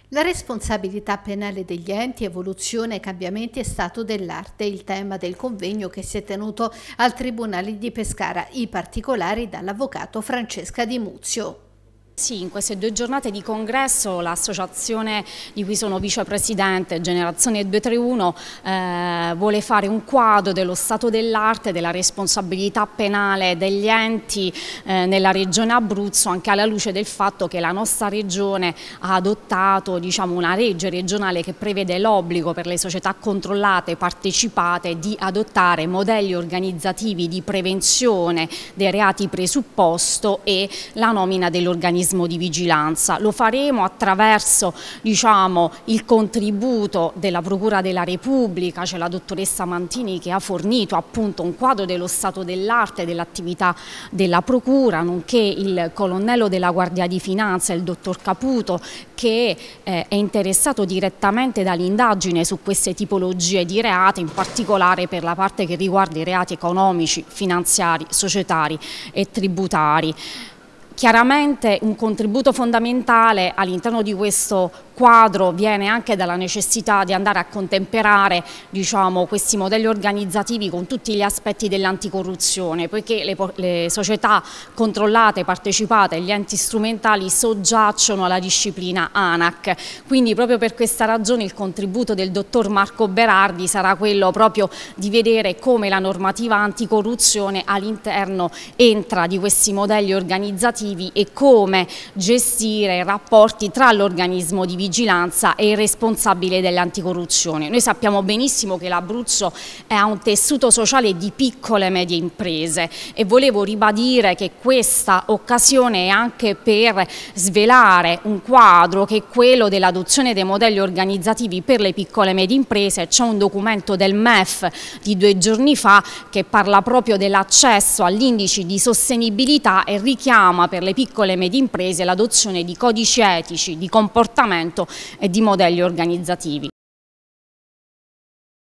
La responsabilità penale degli enti, evoluzione e cambiamenti è stato dell'arte, il tema del convegno che si è tenuto al Tribunale di Pescara, i particolari dall'avvocato Francesca Di Muzio. Sì, in queste 2 giornate di congresso l'associazione di cui sono vicepresidente, Generazione 231, vuole fare un quadro dello stato dell'arte, della responsabilità penale degli enti nella regione Abruzzo, anche alla luce del fatto che la nostra regione ha adottato una legge regionale che prevede l'obbligo per le società controllate e partecipate di adottare modelli organizzativi di prevenzione dei reati presupposto e la nomina dell'organismo di vigilanza. Lo faremo attraverso il contributo della Procura della Repubblica, c'è la dottoressa Mantini che ha fornito appunto un quadro dello stato dell'arte dell'attività della Procura, nonché il colonnello della Guardia di Finanza, il dottor Caputo, che è interessato direttamente dall'indagine su queste tipologie di reati, in particolare per la parte che riguarda i reati economici, finanziari, societari e tributari. Chiaramente un contributo fondamentale all'interno di questo quadro viene anche dalla necessità di andare a contemperare questi modelli organizzativi con tutti gli aspetti dell'anticorruzione, poiché le società controllate, partecipate, gli enti strumentali soggiacciono alla disciplina ANAC. Quindi proprio per questa ragione il contributo del dottor Marco Berardi sarà quello proprio di vedere come la normativa anticorruzione all'interno entra di questi modelli organizzativi e come gestire i rapporti tra l'organismo di vigilanza e il responsabile dell'anticorruzione. Noi sappiamo benissimo che l'Abruzzo ha un tessuto sociale di piccole e medie imprese e volevo ribadire che questa occasione è anche per svelare un quadro che è quello dell'adozione dei modelli organizzativi per le piccole e medie imprese. C'è un documento del MEF di 2 giorni fa che parla proprio dell'accesso agli indici di sostenibilità e richiama per le piccole e medie imprese l'adozione di codici etici, di comportamento e di modelli organizzativi.